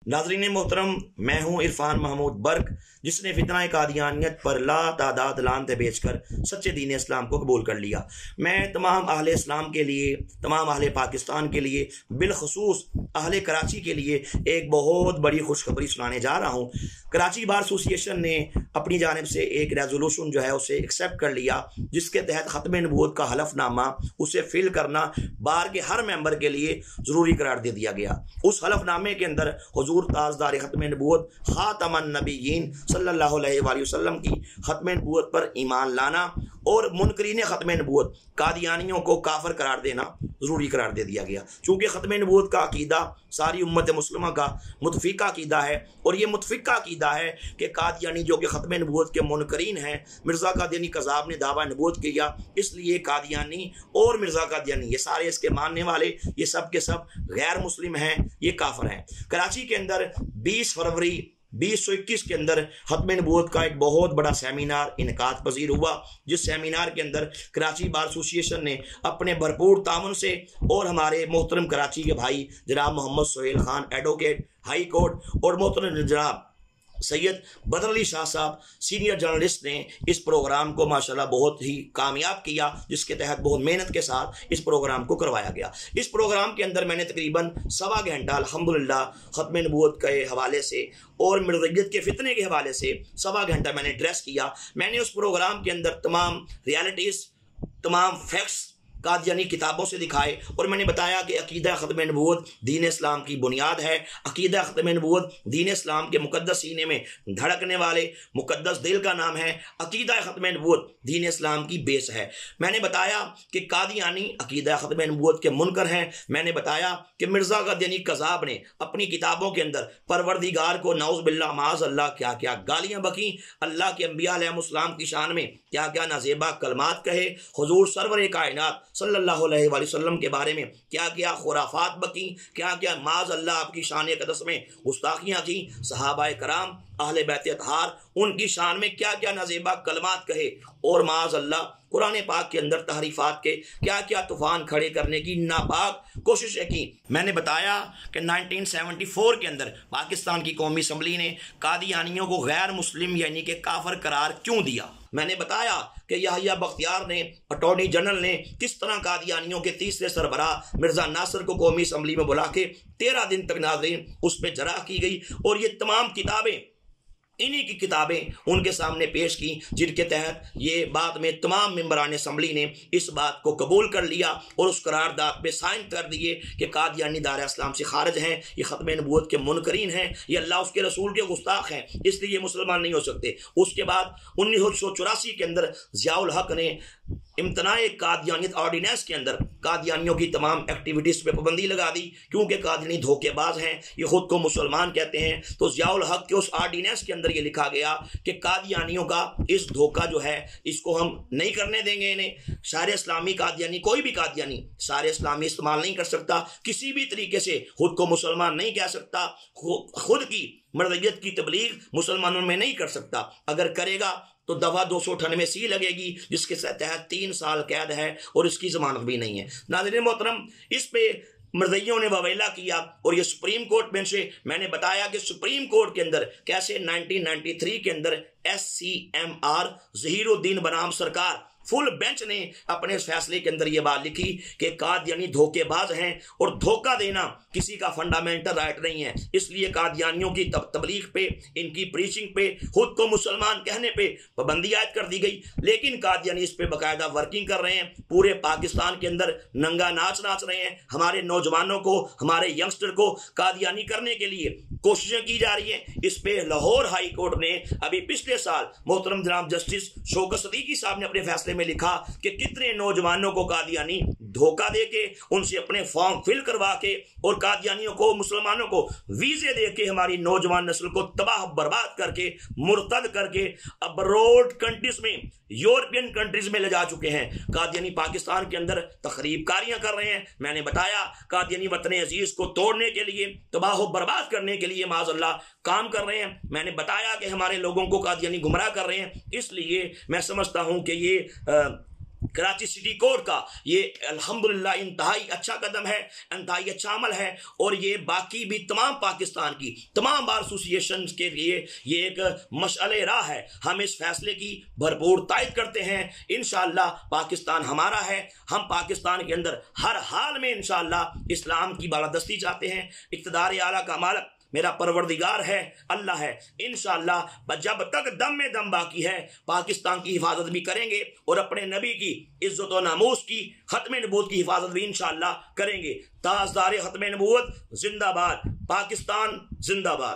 नाज़रीन मोहतरम, मैं हूँ इरफान महमूद बर्क, जिसने फितना कादियानियत पर लातादाद लानते बेचकर सच्चे दीन इस्लाम को कबूल कर लिया। मैं तमाम अहले इस्लाम के लिए, तमाम अहले पाकिस्तान के लिए, बिलखसूस अहले कराची के लिए एक बहुत बड़ी खुशखबरी सुनाने जा रहा हूँ। कराची बार एसोसिएशन ने अपनी जानिब से एक रेजोल्यूशन जो है उसे एक्सेप्ट कर लिया, जिसके तहत ख़त्म नबूवत का हलफनामा उसे फिल करना बार के हर मेंबर के लिए ज़रूरी करार दे दिया गया। उस हलफनामे के अंदर हुजूर ताजदार ख़त्म नबूवत ख़ातमुन नबिय्यीन सल्लल्लाहु अलैहि वसल्लम की ख़त्म नबूवत पर ईमान लाना और मुनकरीन ख़त्म नबूवत कादियानियों को काफिर करार देना ज़रूरी करार दे दिया गया। चूँकि ख़त्म नबूवत का अकीदा सारी उम्मत मुस्लिमा का मुतफ़िका अकीदा है, और ये मुतफ़िका अकीदा है कि कादियानी जो कि ख़त्म नबूवत के मुनकरीन हैं, मिर्ज़ा कादियानी कज़ाब ने दावा नबूवत किया, इसलिए कादियानी और मिर्ज़ा कादियानी ये सारे इसके मानने वाले ये सब के सब गैर मुस्लिम हैं, ये काफिर हैं। कराची के अंदर 20 फरवरी 2021 के अंदर ख़त्म नबूवत का एक बहुत बड़ा सेमिनार इनकाद पजीर हुआ, जिस सेमिनार के अंदर कराची बार एसोसिएशन ने अपने भरपूर तामुन से और हमारे मोहतरम कराची के भाई जनाब Mohammad Sohail Khan advocate high court और मोहतरम जनाब सैयद बदर अली शाह साहब सीनियर जर्नलिस्ट ने इस प्रोग्राम को माशाल्लाह बहुत ही कामयाब किया, जिसके तहत बहुत मेहनत के साथ इस प्रोग्राम को करवाया गया। इस प्रोग्राम के अंदर मैंने तकरीबन सवा घंटा अल्हम्दुलिल्लाह ख़त्म नबूवत के हवाले से और मिर्ज़ियत के फितने के हवाले से सवा घंटा मैंने एड्रेस किया। मैंने उस प्रोग्राम के अंदर तमाम रियलिटीज़, तमाम फैक्ट्स कादियानी किताबों से दिखाए, और मैंने बताया कि अकीदा ख़त्म नबूवत दीन इस्लाम की बुनियाद है। अकीदा ख़त्म नबूवत दीन इस्लाम के मुक़द्दस सीने में धड़कने वाले मुक़द्दस दिल का नाम है। अकीदा ख़त्म नबूवत दीन इस्लाम की बेस है। मैंने बताया कि कादियानी अकीदा ख़त्म नबूवत के मुनकर हैं। मैंने बताया कि मिर्ज़ा कादियानी कज़ाब ने अपनी किताबों के अंदर परवरदिगार को नऊज़ बिल्लाह माज़ अल्लाह क्या क्या गालियाँ बकीं, अल्लाह के अंबिया अलैहिमुस्सलाम की शान में क्या क्या नाज़ेबा कलमात कहे, हुज़ूर सरवर कायनात सल्लल्लाहु अलैहि वसल्लम के बारे में क्या क्या खुराफात बकी, क्या क्या माज़ अल्लाह आपकी शान कदस में गुस्ताखियाँ की, सहाबाए कराम अहले बैत अतहार उनकी शान में क्या क्या नाज़ेबा कलमात कहे, और माज़ अल्लाह कुरान पाक के अंदर तहरीफात के क्या क्या तूफान खड़े करने की नापाक कोशिशें की। मैंने बताया कि 1974 के अंदर पाकिस्तान की कौमी असम्बली ने कादियानियों को गैर मुस्लिम यानी कि काफिर करार क्यों दिया। मैंने बताया कि याहिया बख्तियार ने, अटॉर्नी जनरल ने किस तरह कादियानियों के तीसरे सरबराह मिर्ज़ा नासिर को कौमी असम्बली में बुला के 13 दिन तक नाज़रीन उस पर जरा की गई, और ये तमाम किताबें, इन्हीं की किताबें उनके सामने पेश की, जिनके तहत ये बाद में तमाम मेंबरान असम्बली ने इस बात को कबूल कर लिया और उस करारदाद पे साइन कर दिए कि कादियानी दायरा इस्लाम से खारिज हैं, ये ख़त्म नबूवत के मुनकरीन हैं, ये अल्लाह उसके रसूल के गुस्ताख हैं, इसलिए ये मुसलमान नहीं हो सकते। उसके बाद 1984 के अंदर ज़ियाउल हक ने इम्तनाए कादियानियत ऑर्डिनेंस के अंदर कादियानियों की तमाम एक्टिविटीज़ पे पाबंदी लगा दी, क्योंकि कादियानी धोखेबाज हैं, ये खुद को मुसलमान कहते हैं। तो ज़ियाउल हक के उस ऑर्डिनेंस के अंदर ये लिखा गया कि कादियानियों का इस धोखा जो है इसको हम नहीं करने देंगे। इन्हें सारे इस्लामी कादियानी, कोई भी कादियानी सारे इस्लामी इस्तेमाल नहीं कर सकता, किसी भी तरीके से खुद को मुसलमान नहीं कह सकता, खुद की मर्दियत की तबलीग मुसलमानों में नहीं कर सकता। अगर करेगा तो दवा 298C लगेगी, जिसके तहत 3 साल कैद है और इसकी जमानत भी नहीं है। नाज़रीन मोहतरम, इस पे मर्दियों ने ववेला किया, और ये सुप्रीम कोर्ट में से मैंने बताया कि सुप्रीम कोर्ट के अंदर कैसे 1993 के अंदर SCMR ज़हीरुद्दीन बनाम सरकार फुल बेंच ने अपने इस फैसले के अंदर ये बात लिखी कि कादियानी धोखेबाज हैं, और धोखा देना किसी का फंडामेंटल राइट नहीं है। इसलिए कादियानियों की तबलीग पे, इनकी प्रीचिंग पे, खुद को मुसलमान कहने पे पाबंदी आयद कर दी गई। लेकिन कादियानी इस पे बाकायदा वर्किंग कर रहे हैं, पूरे पाकिस्तान के अंदर नंगा नाच नाच रहे हैं। हमारे नौजवानों को, हमारे यंगस्टर को कादियानी करने के लिए कोशिशें की जा रही हैं। इस पे लाहौर हाई कोर्ट ने अभी पिछले साल मोहतरम जनाब जस्टिस शौकत सदीकी साहब ने अपने फैसले में लिखा कि कितने नौजवानों को कादियानी धोखा देके, उनसे अपने फॉर्म फिल करवा के, और कादियानियों को, मुसलमानों को वीजे देके हमारी नौजवान नस्ल को तबाह बर्बाद करके, मुर्तद करके अब्रोड कंट्रीज में, यूरोपियन कंट्रीज में ले जा चुके हैं। कादियानी पाकिस्तान के अंदर तखरीबकारियां कर रहे हैं। मैंने बताया कादियानी वतन अजीज को तोड़ने के लिए, तबाह बर्बाद करने के लिए माज़अल्लाह काम कर रहे हैं। मैंने बताया कि हमारे लोगों को कादियानी गुमराह कर रहे हैं। इसलिए मैं समझता हूं कि ये कराची सिटी कोर्ट का ये अल्हम्दुलिल्लाह इंतहाई अच्छा कदम है, इंतहाई अच्छा अमल है, और ये बाकी भी तमाम पाकिस्तान की तमाम बार एसोसिएशन के लिए ये एक मशअले राह है। हम इस फैसले की भरपूर तायद करते हैं। इंशाअल्लाह पाकिस्तान हमारा है, हम पाकिस्तान के अंदर हर हाल में इंशाअल्लाह इस्लाम की बालादस्ती चाहते हैं। इक़्तिदार आला का मालिक मेरा परवरदिगार है, अल्लाह है। इंशाअल्लाह जब तक दम में दम बाकी है पाकिस्तान की हिफाजत भी करेंगे और अपने नबी की इज्जत व नामूस की, खत्म नबूवत की हिफाजत भी इंशाअल्लाह करेंगे। ताजदार खत्म नबूवत जिंदाबाद, पाकिस्तान जिंदाबाद।